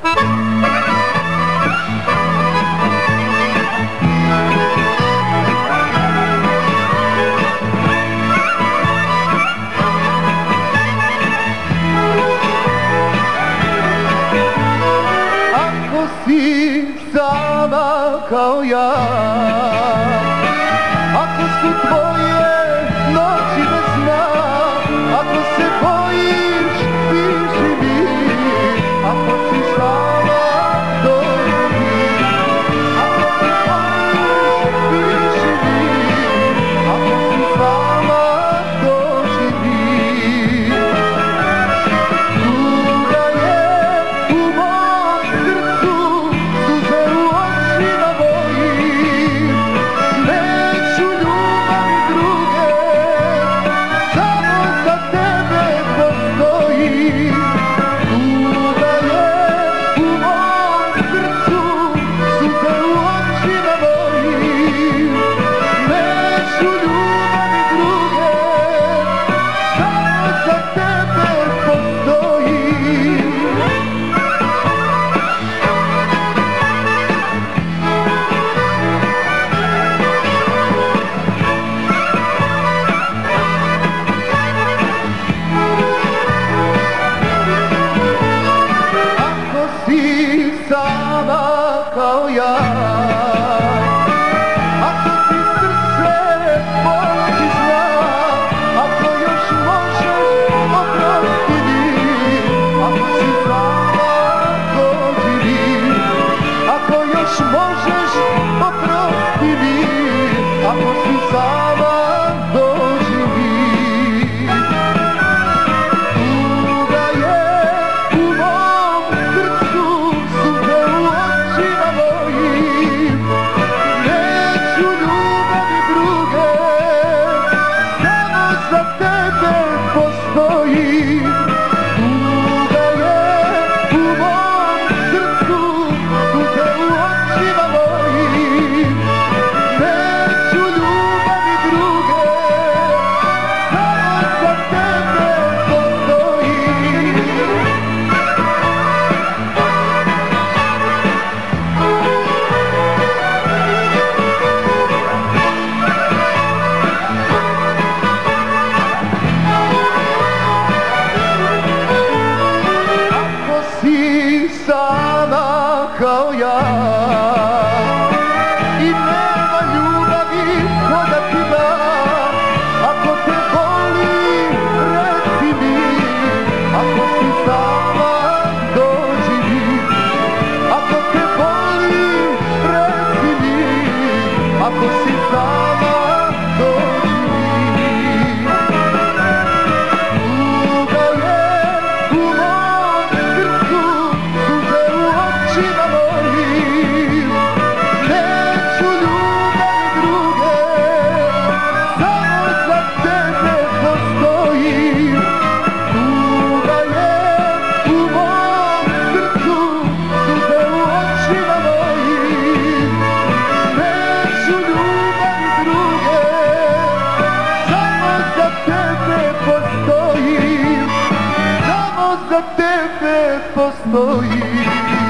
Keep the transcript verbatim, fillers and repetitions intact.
Sama kao ja, ako su tvoje noći bez sna, ako se bojiš piši mi, ako si sama dođi mi, ako se bojiš piši mi, ako si sama dođi mi. Tuga je u mom srcu, suze u očima mojim, neću ljubavi druge, samo za tebe postoji. Tuga je u mom srcu, suze u očima mojim, neću ljubavi druge, samo za tebe postoji. Ako si sama kao ja, ako ti srce boli zna, ako još možeš oprosti mi, ako si sama dođi mi, ako još možeš oprosti mi, ako si sama dođi mi. Tuga je u mom srcu, suze u očima mojim, neću ljubavi druge, samo za tebe postoji. Tuga je u mom srcu, suze u očima mojim, neću ljubavi druge, samo za tebe postoji. Ako si sama kao ja i nema ljubavi ko da ti da, ako te boli reci mi, ako si sama dođi mi, ako te boli reci mi, ako si sama dođi mi. Tuga je u mom srcu, suze u očima mojim, neću ljubavi druge, samo za tebe postoji. Tuga je u mom srcu, suze u očima mojim, neću ljubavi druge, samo za tebe postoji, samo za tebe postoji.